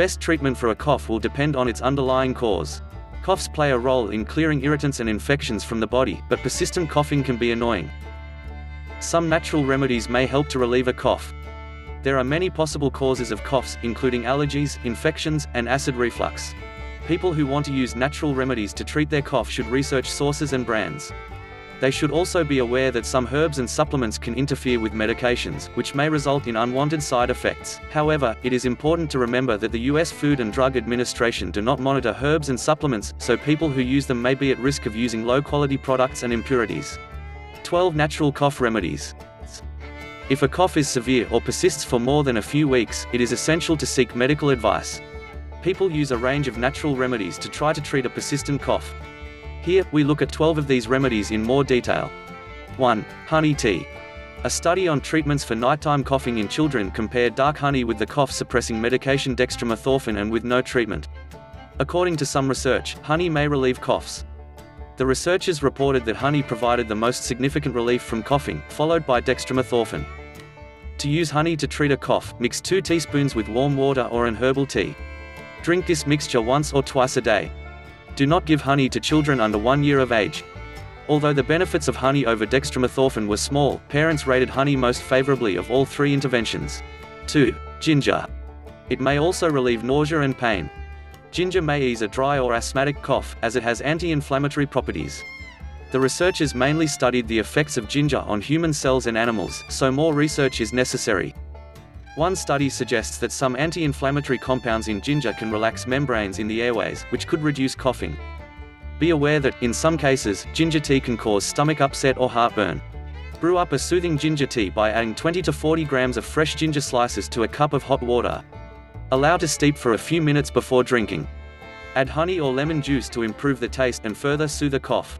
best treatment for a cough will depend on its underlying cause. Coughs play a role in clearing irritants and infections from the body, but persistent coughing can be annoying. Some natural remedies may help to relieve a cough. There are many possible causes of coughs, including allergies, infections, and acid reflux. People who want to use natural remedies to treat their cough should research sources and brands. They should also be aware that some herbs and supplements can interfere with medications, which may result in unwanted side effects. However, it is important to remember that the US Food and Drug Administration do not monitor herbs and supplements, so people who use them may be at risk of using low-quality products and impurities. 12 natural cough remedies. If a cough is severe or persists for more than a few weeks, it is essential to seek medical advice. People use a range of natural remedies to try to treat a persistent cough. Here, we look at 12 of these remedies in more detail. 1. Honey tea. A study on treatments for nighttime coughing in children compared dark honey with the cough-suppressing medication dextromethorphan and with no treatment. According to some research, honey may relieve coughs. The researchers reported that honey provided the most significant relief from coughing, followed by dextromethorphan. To use honey to treat a cough, mix 2 teaspoons with warm water or an herbal tea. Drink this mixture once or twice a day. Do not give honey to children under 1 year of age. Although the benefits of honey over dextromethorphan were small, parents rated honey most favorably of all 3 interventions. 2. Ginger. It may also relieve nausea and pain. Ginger may ease a dry or asthmatic cough, as it has anti-inflammatory properties. The researchers mainly studied the effects of ginger on human cells and animals, so more research is necessary. One study suggests that some anti-inflammatory compounds in ginger can relax membranes in the airways, which could reduce coughing. Be aware that, in some cases, ginger tea can cause stomach upset or heartburn. Brew up a soothing ginger tea by adding 20 to 40 grams of fresh ginger slices to a cup of hot water. Allow to steep for a few minutes before drinking. Add honey or lemon juice to improve the taste and further soothe a cough.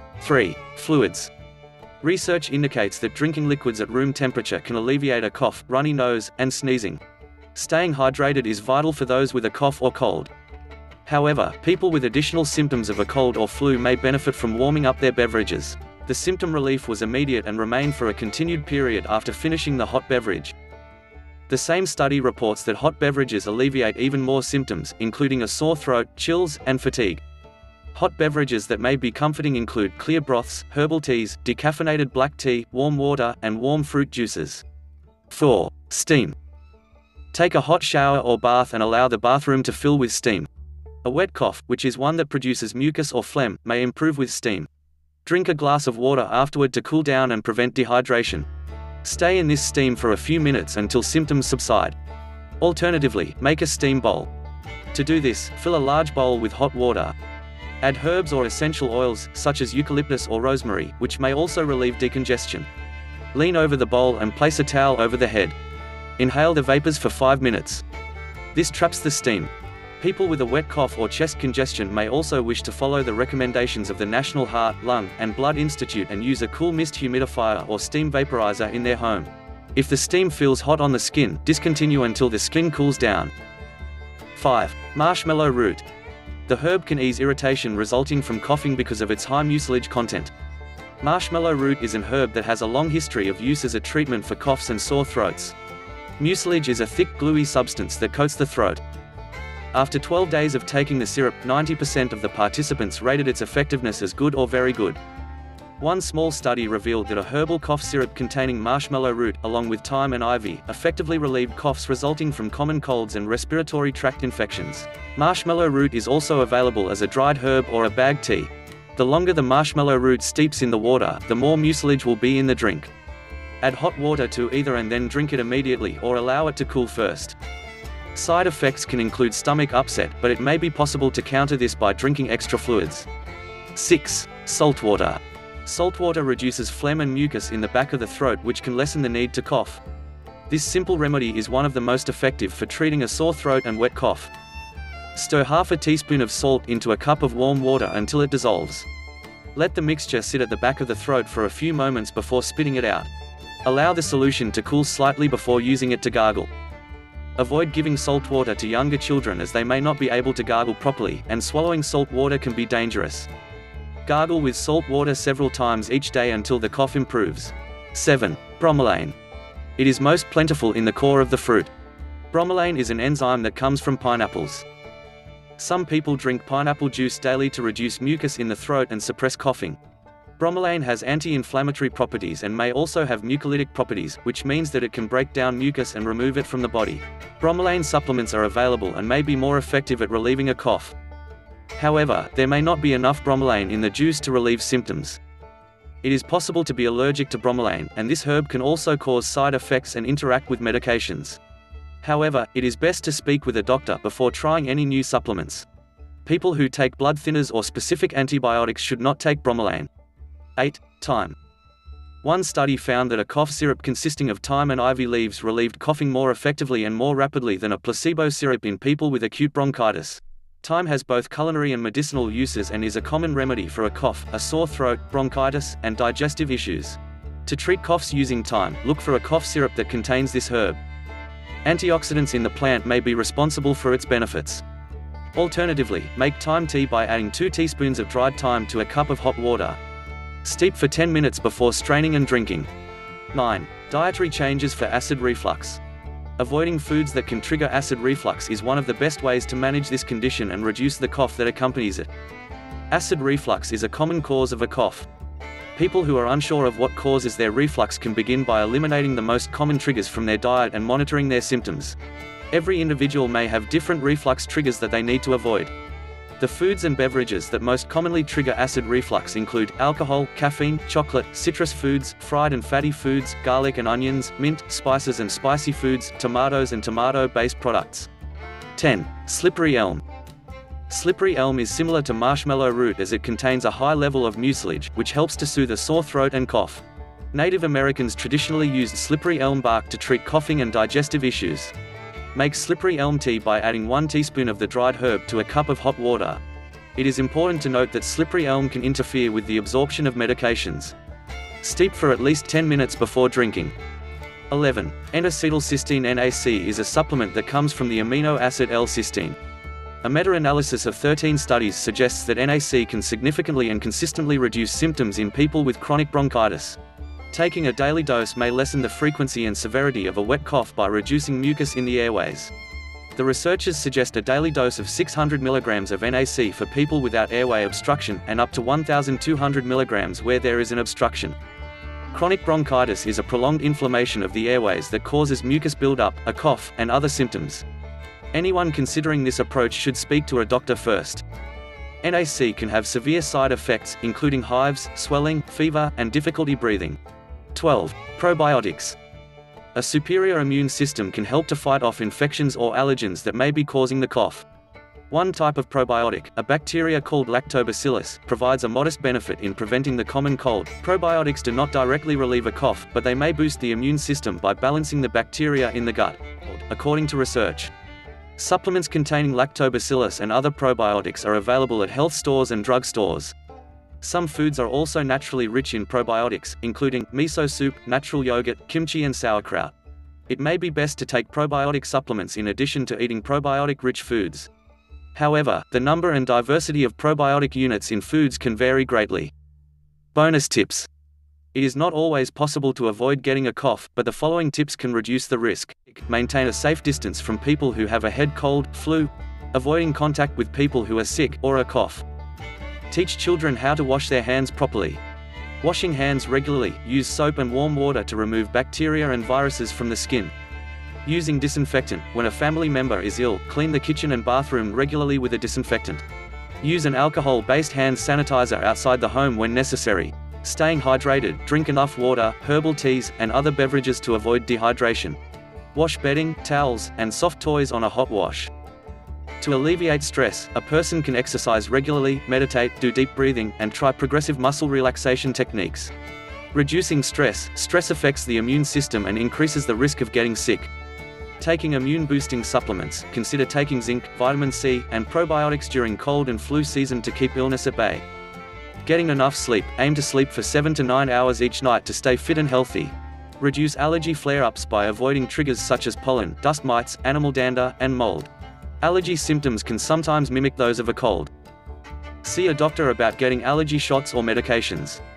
3. Fluids. Research indicates that drinking liquids at room temperature can alleviate a cough, runny nose, and sneezing. Staying hydrated is vital for those with a cough or cold. However, people with additional symptoms of a cold or flu may benefit from warming up their beverages. The symptom relief was immediate and remained for a continued period after finishing the hot beverage. The same study reports that hot beverages alleviate even more symptoms, including a sore throat, chills, and fatigue. Hot beverages that may be comforting include clear broths, herbal teas, decaffeinated black tea, warm water, and warm fruit juices. 4. Steam. Take a hot shower or bath and allow the bathroom to fill with steam. A wet cough, which is one that produces mucus or phlegm, may improve with steam. Drink a glass of water afterward to cool down and prevent dehydration. Stay in this steam for a few minutes until symptoms subside. Alternatively, make a steam bowl. To do this, fill a large bowl with hot water. Add herbs or essential oils, such as eucalyptus or rosemary, which may also relieve decongestion. Lean over the bowl and place a towel over the head. Inhale the vapors for 5 minutes. This traps the steam. People with a wet cough or chest congestion may also wish to follow the recommendations of the National Heart, Lung, and Blood Institute and use a cool mist humidifier or steam vaporizer in their home. If the steam feels hot on the skin, discontinue until the skin cools down. 5. Marshmallow root. The herb can ease irritation resulting from coughing because of its high mucilage content. Marshmallow root is an herb that has a long history of use as a treatment for coughs and sore throats. Mucilage is a thick, gluey substance that coats the throat. After 12 days of taking the syrup, 90% of the participants rated its effectiveness as good or very good. One small study revealed that a herbal cough syrup containing marshmallow root, along with thyme and ivy, effectively relieved coughs resulting from common colds and respiratory tract infections. Marshmallow root is also available as a dried herb or a bagged tea. The longer the marshmallow root steeps in the water, the more mucilage will be in the drink. Add hot water to either and then drink it immediately or allow it to cool first. Side effects can include stomach upset, but it may be possible to counter this by drinking extra fluids. 6. Salt water. Salt water reduces phlegm and mucus in the back of the throat, which can lessen the need to cough. This simple remedy is one of the most effective for treating a sore throat and wet cough. Stir half a teaspoon of salt into a cup of warm water until it dissolves. Let the mixture sit at the back of the throat for a few moments before spitting it out. Allow the solution to cool slightly before using it to gargle. Avoid giving salt water to younger children as they may not be able to gargle properly, and swallowing salt water can be dangerous. Gargle with salt water several times each day until the cough improves. 7. Bromelain. It is most plentiful in the core of the fruit. Bromelain is an enzyme that comes from pineapples. Some people drink pineapple juice daily to reduce mucus in the throat and suppress coughing. Bromelain has anti-inflammatory properties and may also have mucolytic properties, which means that it can break down mucus and remove it from the body. Bromelain supplements are available and may be more effective at relieving a cough. However, there may not be enough bromelain in the juice to relieve symptoms. It is possible to be allergic to bromelain, and this herb can also cause side effects and interact with medications. However, it is best to speak with a doctor before trying any new supplements. People who take blood thinners or specific antibiotics should not take bromelain. 8. Thyme. One study found that a cough syrup consisting of thyme and ivy leaves relieved coughing more effectively and more rapidly than a placebo syrup in people with acute bronchitis. Thyme has both culinary and medicinal uses and is a common remedy for a cough, a sore throat, bronchitis, and digestive issues. To treat coughs using thyme, look for a cough syrup that contains this herb. Antioxidants in the plant may be responsible for its benefits. Alternatively, make thyme tea by adding 2 teaspoons of dried thyme to a cup of hot water. Steep for 10 minutes before straining and drinking. 9. Dietary changes for acid reflux. Avoiding foods that can trigger acid reflux is one of the best ways to manage this condition and reduce the cough that accompanies it. Acid reflux is a common cause of a cough. People who are unsure of what causes their reflux can begin by eliminating the most common triggers from their diet and monitoring their symptoms. Every individual may have different reflux triggers that they need to avoid. The foods and beverages that most commonly trigger acid reflux include alcohol, caffeine, chocolate, citrus foods, fried and fatty foods, garlic and onions, mint, spices and spicy foods, tomatoes and tomato-based products. 10. Slippery elm. Slippery elm is similar to marshmallow root as it contains a high level of mucilage, which helps to soothe a sore throat and cough. Native Americans traditionally used slippery elm bark to treat coughing and digestive issues. Make slippery elm tea by adding 1 teaspoon of the dried herb to a cup of hot water. It is important to note that slippery elm can interfere with the absorption of medications. Steep for at least 10 minutes before drinking. 11. N-acetylcysteine. NAC is a supplement that comes from the amino acid L-cysteine. A meta-analysis of 13 studies suggests that NAC can significantly and consistently reduce symptoms in people with chronic bronchitis. Taking a daily dose may lessen the frequency and severity of a wet cough by reducing mucus in the airways. The researchers suggest a daily dose of 600 mg of NAC for people without airway obstruction and up to 1,200 mg where there is an obstruction. Chronic bronchitis is a prolonged inflammation of the airways that causes mucus buildup, a cough, and other symptoms. Anyone considering this approach should speak to a doctor first. NAC can have severe side effects, including hives, swelling, fever, and difficulty breathing. 12. Probiotics. A superior immune system can help to fight off infections or allergens that may be causing the cough. One type of probiotic, a bacteria called lactobacillus, provides a modest benefit in preventing the common cold. Probiotics do not directly relieve a cough, but they may boost the immune system by balancing the bacteria in the gut, according to research. Supplements containing lactobacillus and other probiotics are available at health stores and drug stores. Some foods are also naturally rich in probiotics, including miso soup, natural yogurt, kimchi and sauerkraut. It may be best to take probiotic supplements in addition to eating probiotic-rich foods. However, the number and diversity of probiotic units in foods can vary greatly. Bonus tips. It is not always possible to avoid getting a cough, but the following tips can reduce the risk. Maintain a safe distance from people who have a head cold, flu, avoiding contact with people who are sick or a cough. Teach children how to wash their hands properly. Washing hands regularly, use soap and warm water to remove bacteria and viruses from the skin. Using disinfectant. When a family member is ill, clean the kitchen and bathroom regularly with a disinfectant. Use an alcohol-based hand sanitizer outside the home when necessary. Staying hydrated, drink enough water, herbal teas, and other beverages to avoid dehydration. Wash bedding, towels, and soft toys on a hot wash. To alleviate stress, a person can exercise regularly, meditate, do deep breathing, and try progressive muscle relaxation techniques. Reducing stress. Stress affects the immune system and increases the risk of getting sick. Taking immune-boosting supplements. Consider taking zinc, vitamin C, and probiotics during cold and flu season to keep illness at bay. Getting enough sleep. Aim to sleep for 7 to 9 hours each night to stay fit and healthy. Reduce allergy flare-ups by avoiding triggers such as pollen, dust mites, animal dander, and mold. Allergy symptoms can sometimes mimic those of a cold. See a doctor about getting allergy shots or medications.